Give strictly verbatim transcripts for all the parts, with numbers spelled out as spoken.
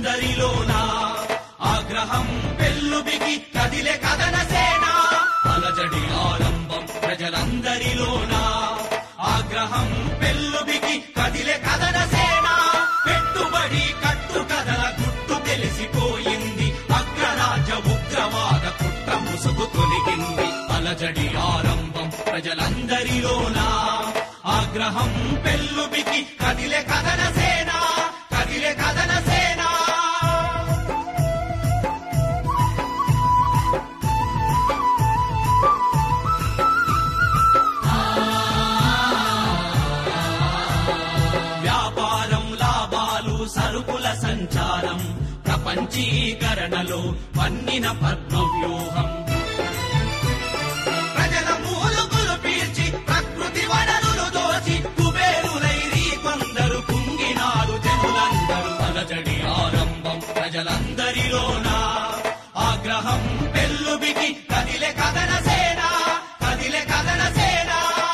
ప్రజలందరిలోన ఆగ్రహం పెల్లుబికి కదిలే కదన సేన అలజడి ఆరంభం ప్రజలందరిలోన ఆగ్రహం పెల్లుబికి కదిలే కదన సేన పెట్టుబడి కట్టు కదల గుట్టు తెలిసిపోయింది అగ్రరాజ్య ఉగ్రవాద కుట్ర ముసుగు తొలగింది అలజడి ఆరంభం ప్రజలందరిలోన ఆగ్రహం పెల్లుబికి కదిలే కదన సేన కదిలే కదన సేన వ్యాపారం లాభాలు సరుకుల సంచారం ప్రపంచీకరణలో పన్నిన పద్మవ్యూహం ప్రజల మూలుగులు పీల్చి ప్రకృతి వనరులు దోచి కుబేరులైరి కొందరు కుంగినారు జనులందరూ అలజడి ఆరంభం ప్రజలందరిలోన ఆగ్రహం పెల్లుబికి కదిలే కదన సేన కదిలే కదన సేన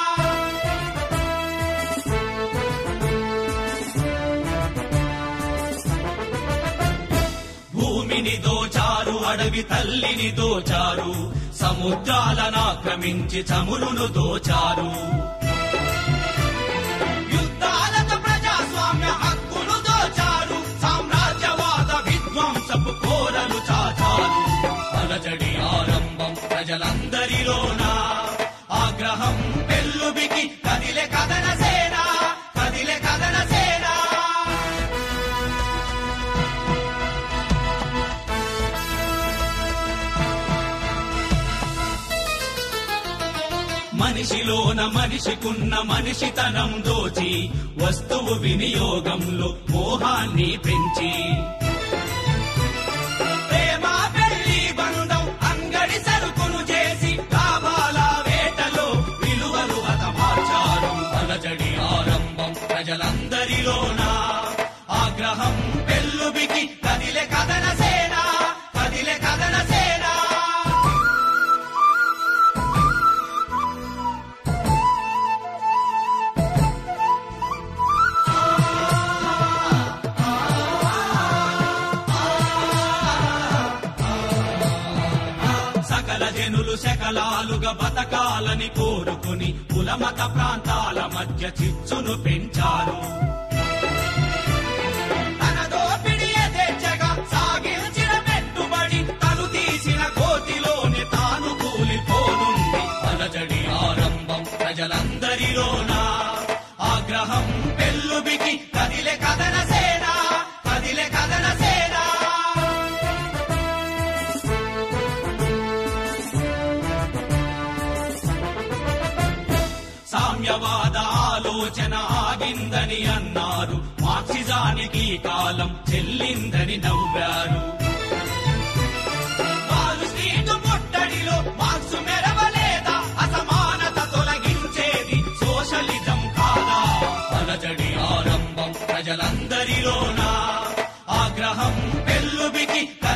భూమిని దోచారు అడవి తల్లిని దోచారు సముద్రాలను ఆక్రమించి చమురును దోచారు యుద్ధాలతో ప్రజాస్వామ్య హక్కును దోచారు సామ్రాజ్యవాద విధ్వంసపు కోరలు చాచారు అలజడి ఆరంభం ప్రజలందరిలోన ఆగ్రహం పెల్లుబికి కదిలే కదన సేన కదిలే కదన సేన మనిషిలోన మనిషికున్న మనిషితనం దోచి వస్తువు వినియోగంలో మోహాన్ని పెంచి ప్రేమ పెళ్లి బంధం అంగడి సరుకును చేసి లాభాల వేటలో విలువలు హతమార్చారు అలజడి ఆరంభం ప్రజలందరిలోన ఆగ్రహం పెల్లుబికి కదిలే కదన సేన కదిలే కదన సేన జనులు శకలాలుగా బతకాలని కోరుకుని కులమత ప్రాంతాల మధ్య చిచ్చును పెంచారు తన దోపిడి యథేచ్ఛగా సాగించిన పెట్టుబడి తను తీసిన కోతిలోని తాను కూలిపోనుంది అలజడి ఆరంభం ప్రజలందరిలోన ఆగ్రహం పెల్లుబికి కదిలే కదన సేన కదిలే కదన సేన సామ్యవాద ఆలోచన ఆగిందని అన్నారు మార్క్సిజానికి కాలం చెల్లిందని నవ్వారు వారు స్ట్రీటు ముట్టడిలో మార్క్సు మెరవలేదా అసమానత తొలగించేది సోషలిజం కాదా అలజడి ఆరంభం ప్రజలందరిలోన ఆగ్రహం పెల్లుబికి